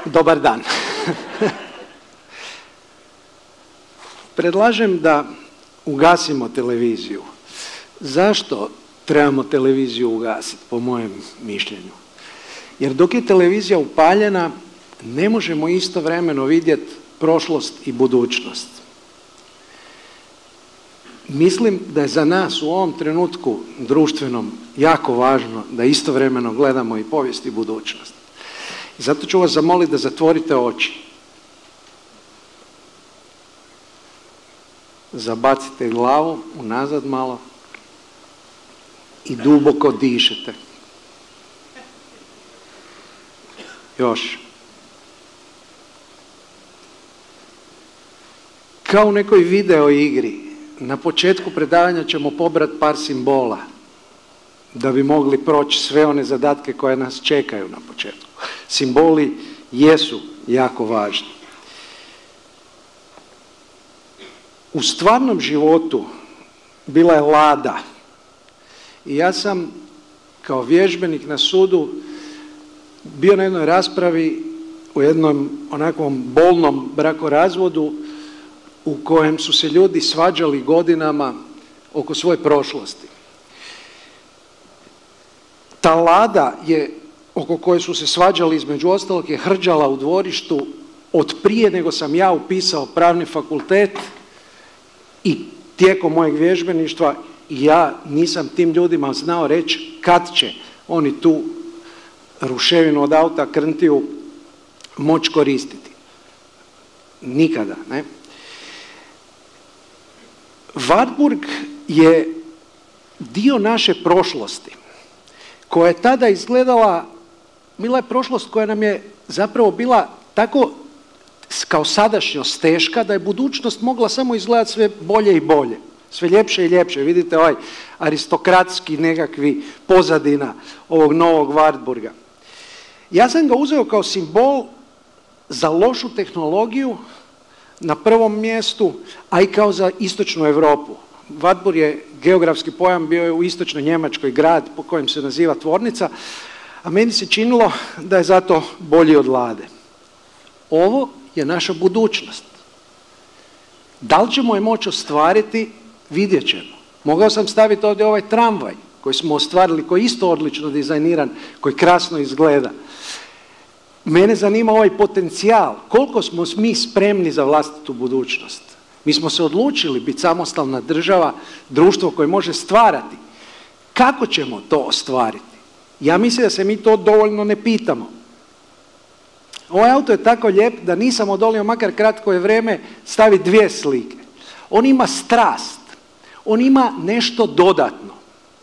Dobar dan. Predlažem da ugasimo televiziju. Zašto trebamo televiziju ugasiti, po mojem mišljenju? Jer dok je televizija upaljena, ne možemo istovremeno vidjeti prošlost i budućnost. Mislim da je za nas u ovom trenutku društvenom jako važno da istovremeno gledamo i povijest i budućnost. I zato ću vas zamoliti da zatvorite oči. Zabacite glavu unazad malo i duboko dišete. Još. Kao u nekoj video igri, na početku predavanja ćemo pobrati par simbola da bi mogli proći sve one zadatke koje nas čekaju na početku. Simboli jesu jako važni. U stvarnom životu bila je Lada i ja sam kao vježbenik na sudu bio na jednoj raspravi u jednom onakvom bolnom brakorazvodu u kojem su se ljudi svađali godinama oko svoje prošlosti. Ta Lada oko koje su se svađali, između ostalog, je hrđala u dvorištu od prije nego sam ja upisao pravni fakultet i tijekom mojeg vježbeništva ja nisam tim ljudima znao reći kad će oni tu ruševinu od auta Krntiju moći koristiti. Nikada, ne? Wartburg je dio naše prošlosti koja je tada izgledala, bila je prošlost koja nam je zapravo bila tako kao sadašnjost teška da je budućnost mogla samo izgledati sve bolje i bolje, sve ljepše i ljepše. Vidite ovaj aristokratski nekakvi pozadina ovog novog Wartburga. Ja sam ga uzeo kao simbol za lošu tehnologiju na prvom mjestu, a i kao za istočnu Europu. Wartburg je geografski pojam, bio je u istočnoj Njemačkoj grad po kojem se naziva tvornica, a meni se činilo da je zato bolji od Lade. Ovo je naša budućnost. Da li ćemo je moći ostvariti, vidjet ćemo. Mogao sam staviti ovdje ovaj tramvaj koji smo ostvarili, koji je isto odlično dizajniran, koji krasno izgleda. Mene zanima ovaj potencijal, koliko smo mi spremni za vlastitu budućnost. Mi smo se odlučili biti samostalna država, društvo koje može stvarati. Kako ćemo to ostvariti? Ja mislim da se mi to dovoljno ne pitamo. Ovaj auto je tako lijep da nisam odolio makar kratko je vrijeme staviti dvije slike. On ima strast, on ima nešto dodatno.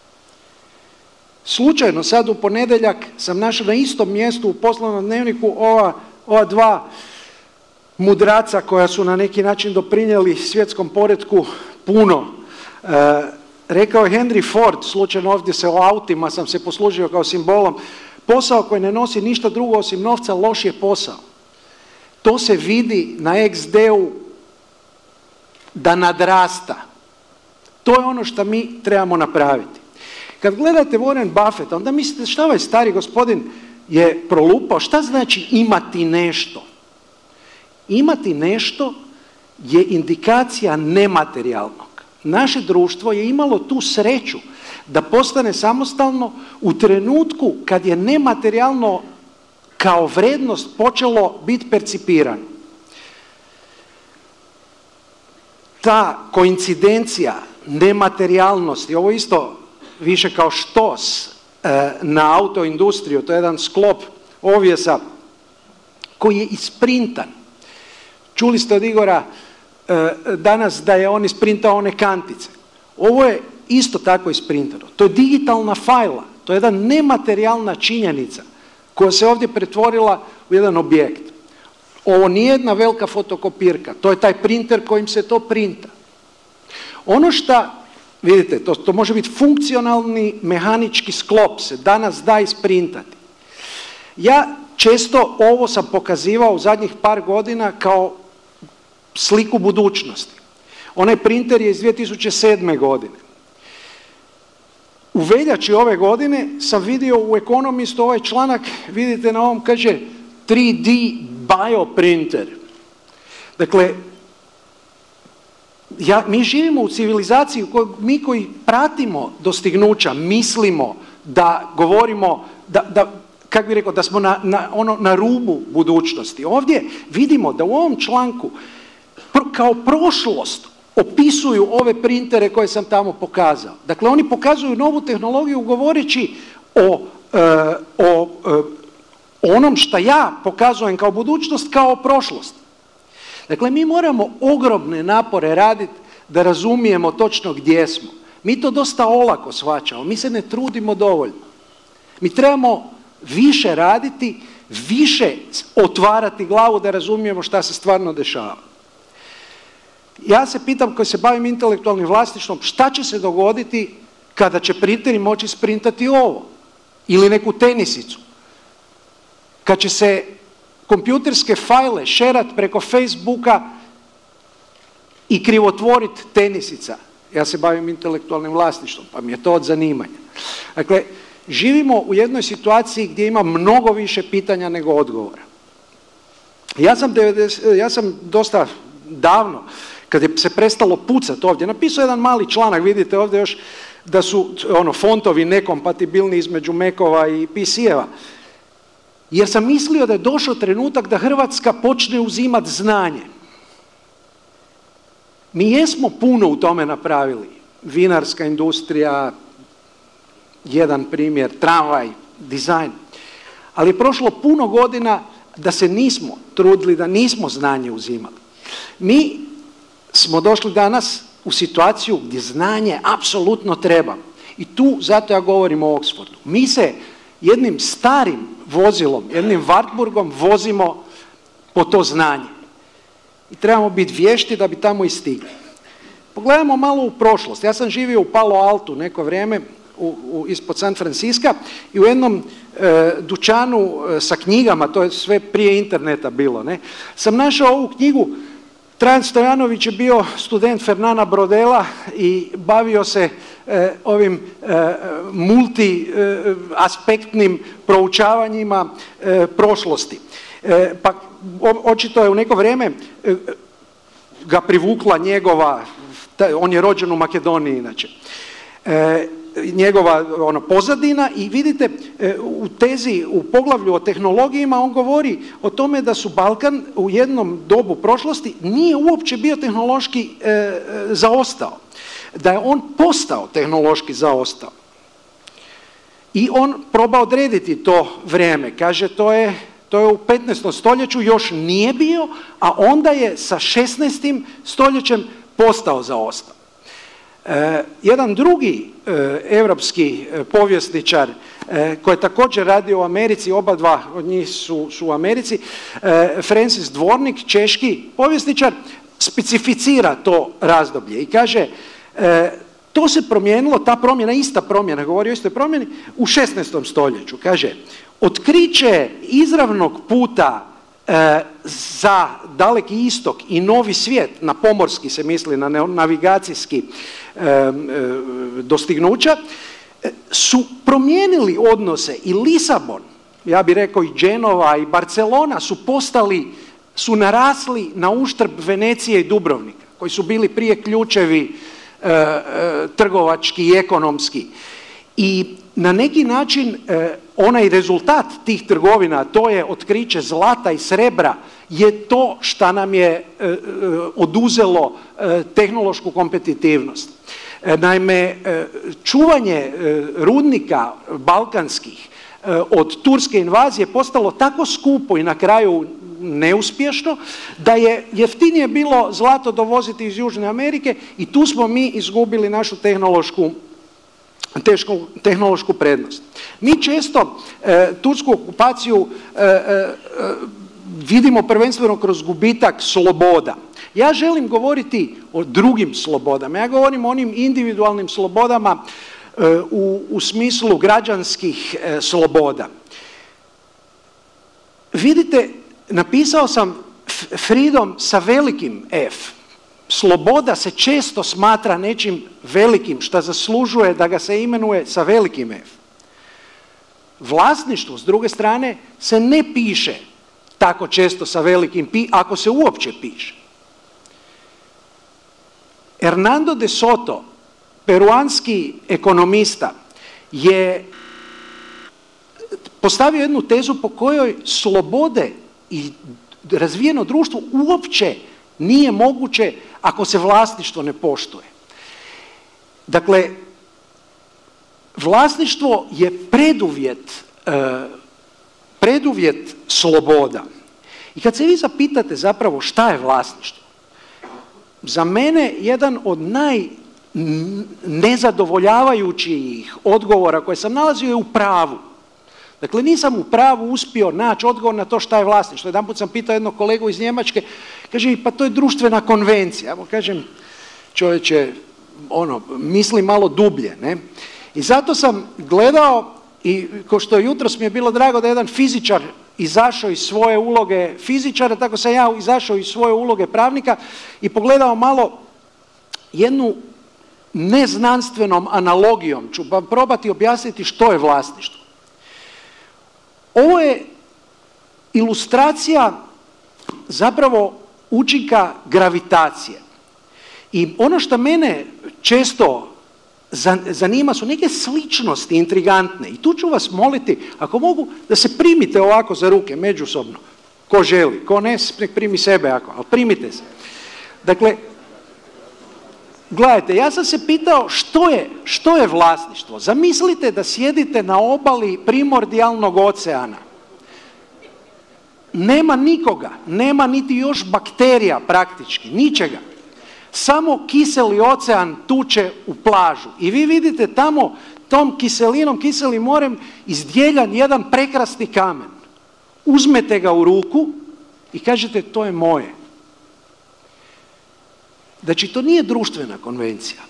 Slučajno sad u ponedjeljak sam našao na istom mjestu u poslovnom dnevniku ova dva mudraca koja su na neki način doprinijeli svjetskom poretku puno. Rekao je Henry Ford, slučajno ovdje se o autima sam se poslužio kao simbolom, posao koji ne nosi ništa drugo osim novca, loš je posao. To se vidi na XD-u da nadrasta. To je ono što mi trebamo napraviti. Kad gledate Warren Buffetta, onda mislite šta ovaj stari gospodin je prolupao, šta znači imati nešto? Imati nešto je indikacija nematerijalnog. Naše društvo je imalo tu sreću da postane samostalno u trenutku kad je nematerijalno kao vrednost počelo biti percipirano. Ta koincidencija nematerijalnosti, ovo isto više kao štos na autoindustriju, to je jedan sklop ovjesa koji je isprintan. Čuli ste od Igora danas da je on isprintao one kantice. Ovo je isto tako isprintano. To je digitalna fajla, to je jedna nematerijalna činjenica koja se ovdje pretvorila u jedan objekt. Ovo nije jedna velika fotokopirka, to je taj printer kojim se to printa. Ono što, vidite, to može biti funkcionalni mehanički sklop, se danas da isprintati. Ja često ovo sam pokazivao u zadnjih par godina kao sliku budućnosti. Onaj printer je iz 2007. godine. U veljači ove godine sam vidio u Economistu ovaj članak, vidite na ovom, kaže 3D bioprinter. Dakle, mi živimo u civilizaciji mi koji pratimo dostignuća, mislimo da govorimo, kako bih rekao, da smo na rubu budućnosti. Ovdje vidimo da u ovom članku kao prošlost opisuju ove printere koje sam tamo pokazao. Dakle, oni pokazuju novu tehnologiju govoreći o onom što ja pokazujem kao budućnost, kao prošlost. Dakle, mi moramo ogromne napore raditi da razumijemo točno gdje smo. Mi to dosta olako shvaćamo, mi se ne trudimo dovoljno. Mi trebamo više raditi, više otvarati glavu da razumijemo šta se stvarno dešava. Ja se pitam, koji se bavim intelektualnim vlasništvom, šta će se dogoditi kada će printeri moći sprintati ovo ili neku tenisicu? Kad će se kompjuterske fajle šerat preko Facebooka i krivotvorit tenisica. Ja se bavim intelektualnim vlasništvom, pa mi je to od zanimanja. Dakle, živimo u jednoj situaciji gdje ima mnogo više pitanja nego odgovora. Ja sam dosta davno, kad je se prestalo pucati ovdje, napisao jedan mali članak, vidite ovdje još da su fontovi nekompatibilni između Macova i PC-eva. Jer sam mislio da je došao trenutak da Hrvatska počne uzimati znanje. Mi jesmo puno u tome napravili. Vinarska industrija, jedan primjer, tramvaj, dizajn. Ali je prošlo puno godina da se nismo trudili, da nismo znanje uzimali. Mi smo došli danas u situaciju gdje znanje apsolutno treba. I tu, zato ja govorim o Oxfordu. Mi se jednim starim vozilom, jednim Wartburgom vozimo po to znanje. I trebamo biti vješti da bi tamo i stigli. Pogledajmo malo u prošlost. Ja sam živio u Palo Altu neko vrijeme, ispod San Francisca, i u jednom dućanu sa knjigama, to je sve prije interneta bilo, sam našao ovu knjigu. Trajan Stojanović je bio student Fernana Brodela i bavio se ovim multiaspektnim proučavanjima prošlosti. Pa očito je u neko vrijeme ga privukla njegova, on je rođen u Makedoniji inače, njegova pozadina, i vidite u tezi, u poglavlju o tehnologijama on govori o tome da su Balkan u jednom dobu prošlosti nije uopće bio tehnološki zaostao, da je on postao tehnološki zaostao. I on proba odrediti to vrijeme, kaže to je u 15. stoljeću još nije bio, a onda je sa 16. stoljećem postao zaostao. Jedan drugi europski povjesničar koji je također radio u Americi, oba dva od njih su u Americi, Francis Dvornik, češki povjesničar, specificira to razdoblje i kaže to se promijenilo, ta promjena, ista promjena, govori o istoj promjeni, u 16. stoljeću. Kaže, otkriće izravnog puta za Daleki istok i novi svijet, na pomorski se misli, na navigacijski dostignuća, su promijenili odnose i Lisabon, ja bih rekao i Genova i Barcelona su narasli na uštrb Venecije i Dubrovnika, koji su bili prije ključevi trgovački i ekonomski. I na neki način onaj rezultat tih trgovina, to je otkriće zlata i srebra, je to što nam je oduzelo tehnološku kompetitivnost. Naime, čuvanje rudnika balkanskih od turske invazije postalo tako skupo i na kraju neuspješno da je jeftinije bilo zlato dovoziti iz Južne Amerike, i tu smo mi izgubili našu tehnološku prednost. Mi često tursku okupaciju vidimo prvenstveno kroz gubitak sloboda. Ja želim govoriti o drugim slobodama. Ja govorim o onim individualnim slobodama u smislu građanskih sloboda. Vidite, napisao sam freedom sa velikim F. Sloboda se često smatra nečim velikim, što zaslužuje da ga se imenuje sa velikim F. Vlasništvo, s druge strane, se ne piše tako često sa velikim P, ako se uopće piše. Hernando de Soto, peruanski ekonomista, je postavio jednu tezu po kojoj slobode i razvijeno društvo uopće nije moguće ako se vlasništvo ne poštuje. Dakle, vlasništvo je preduvjet sloboda. I kad se vi zapitate zapravo šta je vlasništvo, za mene jedan od najnezadovoljavajućih odgovora koje sam nalazio je u pravu. Dakle, nisam u pravu uspio naći odgovor na to šta je vlasništvo. Jedanput sam pitao jednog kolegu iz Njemačke, kaže mi, pa to je društvena konvencija. Ja mu kažem, čovječe, misli malo dublje, ne? I zato sam gledao, i ko što jutros mi je bilo drago da jedan fizičar izašao iz svoje uloge fizičara, tako sam ja izašao iz svoje uloge pravnika i pogledao malo jednu neznanstvenom analogijom. Ću vam probati objasniti što je vlasništvo. Ovo je ilustracija zapravo učinka gravitacije. I ono što mene često zanima su neke sličnosti intrigantne. I tu ću vas moliti, ako mogu, da se primite ovako za ruke, međusobno. Ko želi, ko ne, nek primi sebe, ali primite se. Dakle, gledajte, ja sam se pitao što je vlasništvo. Zamislite da sjedite na obali primordijalnog oceana. Nema nikoga, nema niti još bakterija praktički, ničega. Samo kiseli ocean tuče u plažu. I vi vidite tamo tom kiselim morem izdjeljan jedan prekrasni kamen. Uzmete ga u ruku i kažete to je moje. Znači, to nije društvena konvencija.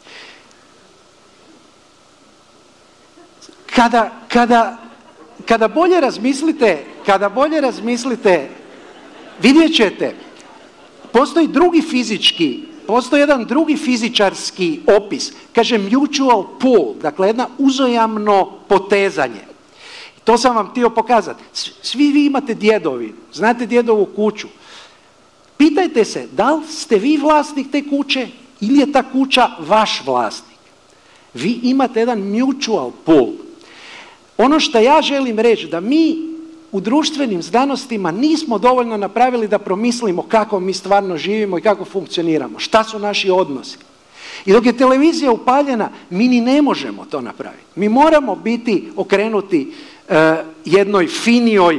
Kada bolje razmislite, vidjet ćete, postoji jedan drugi fizičarski opis, kaže mutual pull, dakle jedna uzajamno potezanje. To sam vam htio pokazati. Svi vi imate djedovi, znate djedovu kuću. Pitajte se, da li ste vi vlasnik te kuće ili je ta kuća vaš vlasnik? Vi imate jedan mutual pull. Ono što ja želim reći, da mi u društvenim znanostima nismo dovoljno napravili da promislimo kako mi stvarno živimo i kako funkcioniramo, šta su naši odnosi. I dok je televizija upaljena, mi ni ne možemo to napraviti. Mi moramo biti okrenuti jednoj finijoj,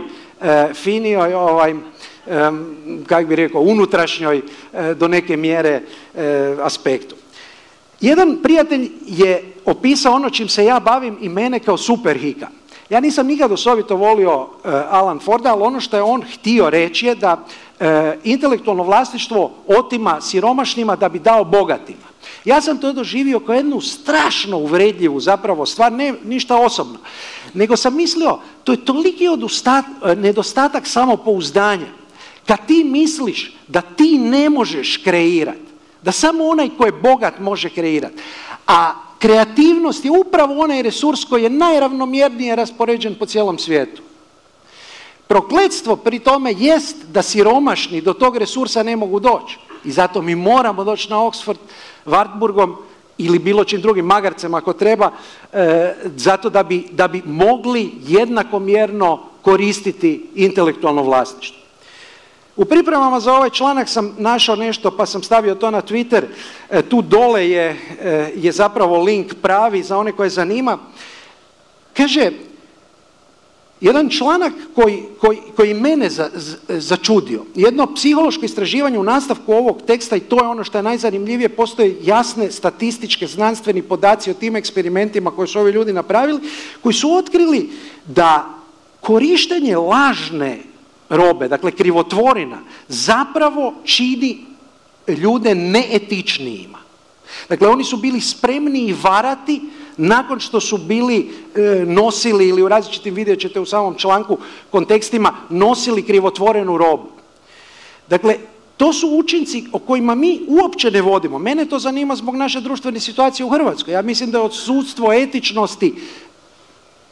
kako bi rekao, unutrašnjoj do neke mjere aspektu. Jedan prijatelj je opisao ono čim se ja bavim i mene kao superhika. Ja nisam nikad osobito volio Alan Forda, ali ono što je on htio reći je da intelektualno vlasništvo otima siromašnima da bi dao bogatima. Ja sam to doživio kao jednu strašno uvredljivu zapravo stvar, ne ništa osobno, nego sam mislio, to je toliki nedostatak samopouzdanja. Kad ti misliš da ti ne možeš kreirati, da samo onaj ko je bogat može kreirati, a kreativnost je upravo onaj resurs koji je najravnomjernije raspoređen po cijelom svijetu. Prokletstvo pri tome jest da siromašni do tog resursa ne mogu doći. I zato mi moramo doći na Oxford, Wartburgom ili bilo čim drugim magarcem ako treba, zato da bi mogli jednakomjerno koristiti intelektualno vlasništvo. U pripremama za ovaj članak sam našao nešto pa sam stavio to na Twitter. Tu dole je zapravo link pravi za one koje zanima. Kaže, jedan članak koji mene začudio. Jedno psihološko istraživanje u nastavku ovog teksta, i to je ono što je najzanimljivije, postoje jasne statističke znanstveni podaci o tim eksperimentima koje su ovi ljudi napravili, koji su otkrili da korištenje lažne robe, dakle krivotvorina, zapravo čini ljude neetičnijima. Dakle, oni su bili spremniji varati nakon što su bili nosili, ili u različitim, vidjet ćete u samom članku, kontekstima, nosili krivotvorenu robu. Dakle, to su učinci o kojima mi uopće ne vodimo. Mene to zanima zbog naše društvene situacije u Hrvatskoj. Ja mislim da je odsustvo etičnosti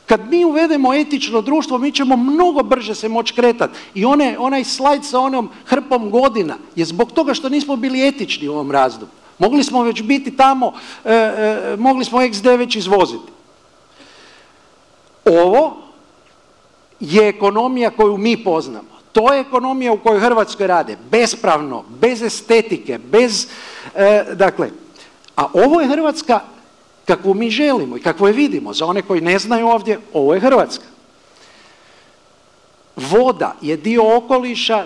Kad mi uvedemo etično društvo, mi ćemo mnogo brže se moći kretati. I onaj slajd sa onom hrpom godina je zbog toga što nismo bili etični u ovom razdoblju. Mogli smo već biti tamo, mogli smo XD već izvoziti. Ovo je ekonomija koju mi poznamo. To je ekonomija u kojoj Hrvatskoj rade. Bespravno, bez estetike, bez... dakle, a ovo je Hrvatska kakvu mi želimo i kakvu je vidimo. Za one koji ne znaju ovdje, ovo je Hrvatska. Voda je dio okoliša,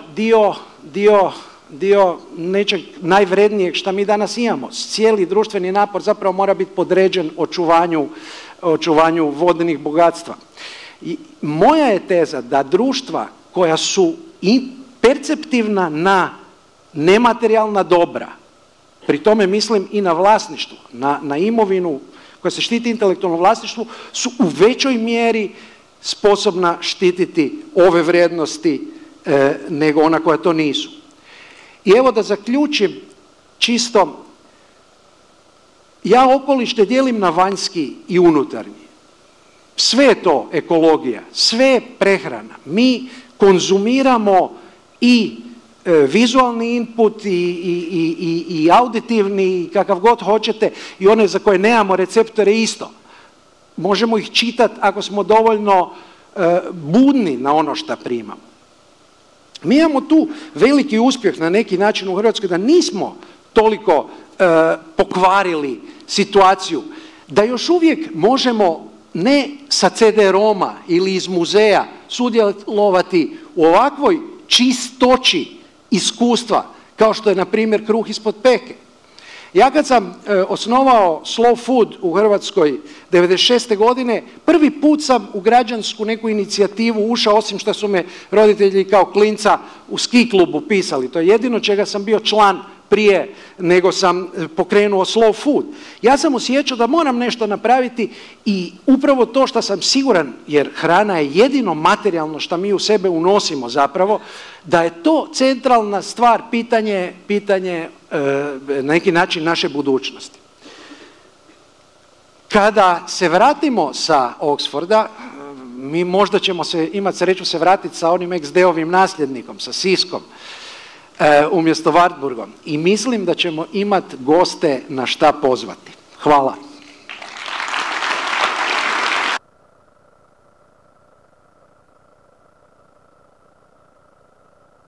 dio nečeg najvrednijeg što mi danas imamo. Cijeli društveni napor zapravo mora biti podređen očuvanju vodnih bogatstva. I moja je teza da društva koja su i perceptivna na nematerijalna dobra, pri tome mislim i na vlasništvo, na imovinu koja se štiti intelektualno vlasništvo, su u većoj mjeri sposobna štititi ove vrijednosti nego ona koja to nisu. I evo da zaključim čisto, ja okoliš ne dijelim na vanjski i unutarnji. Sve je to ekologija, sve je prehrana. Mi konzumiramo i vizualni input i auditivni i kakav god hoćete i one za koje nemamo receptore isto. Možemo ih čitati ako smo dovoljno budni na ono što primamo. Mi imamo tu veliki uspjeh na neki način u Hrvatskoj da nismo toliko pokvarili situaciju, da još uvijek možemo ne sa CD-roma ili iz muzeja sudjelovati u ovakvoj čistoći iskustva, kao što je, na primjer, kruh ispod peke. Ja kad sam osnovao Slow Food u Hrvatskoj 96. godine, prvi put sam u građansku neku inicijativu ušao, osim što su me roditelji kao klinca u ski klubu pisali. To je jedino čega sam bio član prije nego sam pokrenuo Slow Food. Ja sam osjećao da moram nešto napraviti i upravo to što sam siguran, jer hrana je jedino materijalno što mi u sebe unosimo zapravo, da je to centralna stvar, pitanje na neki način naše budućnosti. Kada se vratimo sa Oxforda, mi možda ćemo imati sreću se vratiti sa onim XD-ovim nasljednikom, sa Siskom, umjesto Wartburgom. I mislim da ćemo imati goste na šta pozvati. Hvala.